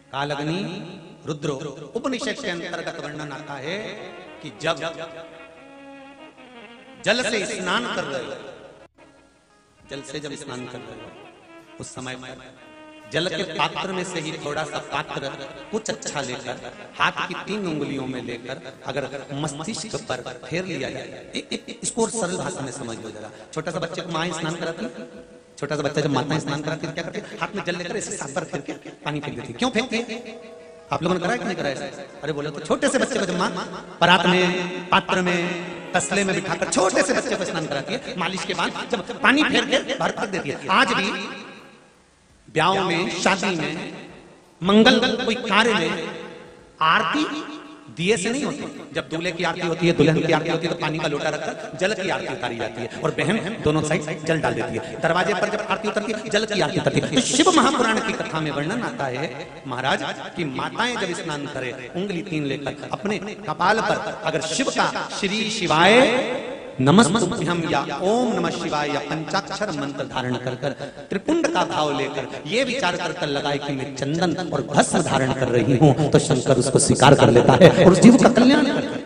कालग्नि रुद्रो। उपनिषद के अंतर्गत वर्णन आता है कि जब जल से स्नान कर रहे हो, जल से जब स्नान कर रहे हो उस समय जल के पात्र में से ही थोड़ा सा पात्र कुछ अच्छा लेकर हाथ की 3 उंगलियों में लेकर अगर मस्तिष्क पर फेर लिया जाए, इसको और सरल भाषा में समझ लो जरा। छोटा सा बच्चे को माँ स्नान कराती, छोटा सा बच्चा जब माता स्नान कराती क्या करती, हाथ में जल लेकर ऐसे साथ पर फेर के पानी फेंक देती। क्यों फेंकती है? आप लोगों ने कराया कि नहीं कराया? अरे बोले तो छोटे से बच्चे को जब माँ परात में, पात्र में, तसले में बिठाकर छोटे से बच्चे को स्नान कराती है, मालिश के बाद जब पानी फेर के बाहर फेंक देती है। आज भी ब्याह में, शादी में, मंगल कोई कार्य में आरती दिए से नहीं होती। जब दूल्हे की आरती होती है, दुल्हन की आरती होती है, तो पानी का लोटा रखकर जल की आरती उतारी जाती है और बहन दोनों साइड जल डाल देती है। दरवाजे पर जब आरती उतरती है, जल की आरती उतरती है। तो शिव महापुराण की कथा में वर्णन आता है महाराज कि माताएं जब स्नान करें, उंगली 3 लेकर अपने कपाल पर अगर शिव का श्री शिवाय नमस्तुभ्यं या ओम नमः शिवाय या पंचाक्षर मंत्र धारण कर कर त्रिपुंड का भाव लेकर ये विचार कर कर लगाए कि मैं चंदन और भस्म धारण कर रही हूं, तो शंकर उसको स्वीकार कर लेता है और उस जीव का कल्याण करता है।